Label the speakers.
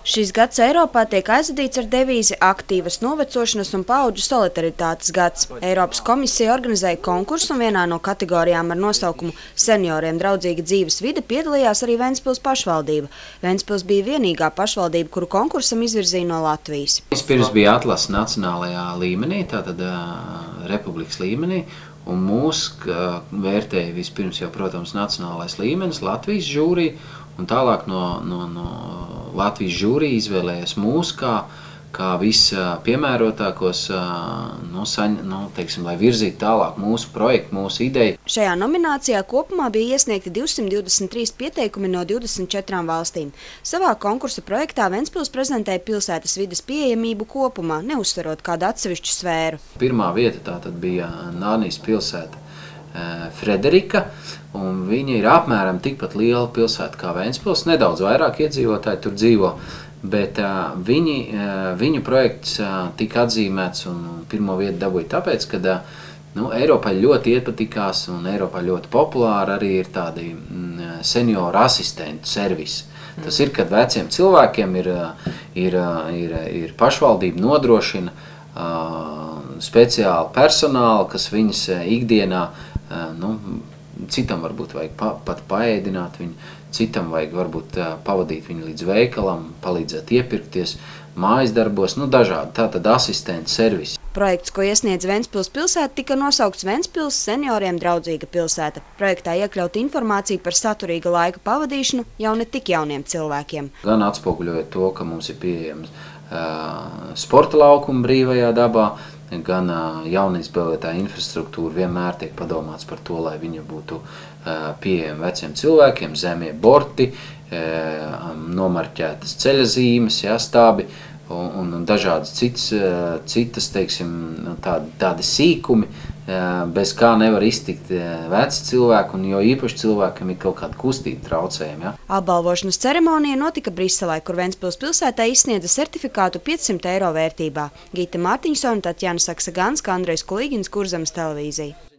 Speaker 1: Šis gads Eiropā tiek aizvadīts ar devīzi aktīvas novecošanas un paudžu solidaritātes gads. Eiropas komisija organizēja konkursu un vienā no kategorijām ar nosaukumu Senioriem draudzīga dzīves vide piedalījās arī Ventspils pašvaldība. Ventspils bija vienīgā pašvaldība, kuru konkursam izvirzīja no Latvijas.
Speaker 2: Vispirms bija atlase nacionālajā līmenī, tātad republikas līmenī. Un mūs vērtēja vispirms jau, protams, nacionālais līmenis, Latvijas žūrija, un tālāk no Latvijas žūrija izvēlējas mūs kā vispiemērotākos, lai virzītu tālāk mūsu projektu, mūsu ideju.
Speaker 1: Šajā nominācijā kopumā bija iesniegti 223 pieteikumi no 24 valstīm. Savā konkursa projektā Ventspils prezentēja pilsētas vides pieejamību kopumā, neuzsverot kādu atsevišķu sfēru.
Speaker 2: Pirmā vieta tātad bija Nānijas pilsēta Frederika, un viņa ir apmēram tikpat liela pilsēta kā Ventspils. Nedaudz vairāk iedzīvotāji tur dzīvo, bet viņu projekts tika atzīmēts un pirmo vietu dabūja tāpēc, ka Eiropai ļoti iepatikās un Eiropā ļoti populāri arī ir tādi senioru asistentu servisi. Tas ir, kad veciem cilvēkiem ir pašvaldība nodrošina speciāli personāli, kas viņas ikdienā, citam varbūt vajag pat paēdināt viņu, citam vajag varbūt pavadīt viņu līdz veikalam, palīdzēt iepirkties, mājas darbos, dažādi, tātad asistenta servisi.
Speaker 1: Projekts, ko iesniedz Ventspils pilsēta, tika nosaukts Ventspils senioriem draudzīga pilsēta. Projektā iekļaut informāciju par saturīga laika pavadīšanu jau ne tik jauniem cilvēkiem.
Speaker 2: Gan atspoguļojot to, ka mums ir pieejams sporta laukuma brīvajā dabā, gan jaunizbūvētāja infrastruktūra vienmēr tiek padomāts par to, lai viņa būtu pieejama veciem cilvēkiem, zemie borti, nomarķētas ceļazīmes, stābi un dažādas citas, teiksim, tādi sīkumi, bez kā nevar iztikt veci cilvēki, un jo īpaši cilvēkam ir kaut kāda kustība traucējumi.
Speaker 1: Apbalvošanas ceremonija notika Briselē, kur Ventspils pilsētā izsniedza certifikātu 500 eiro vērtībā. Gita Mārtiņsona, Tatjana Saksagānska, Andrejs Kulīgins, Kurzemes televīzija.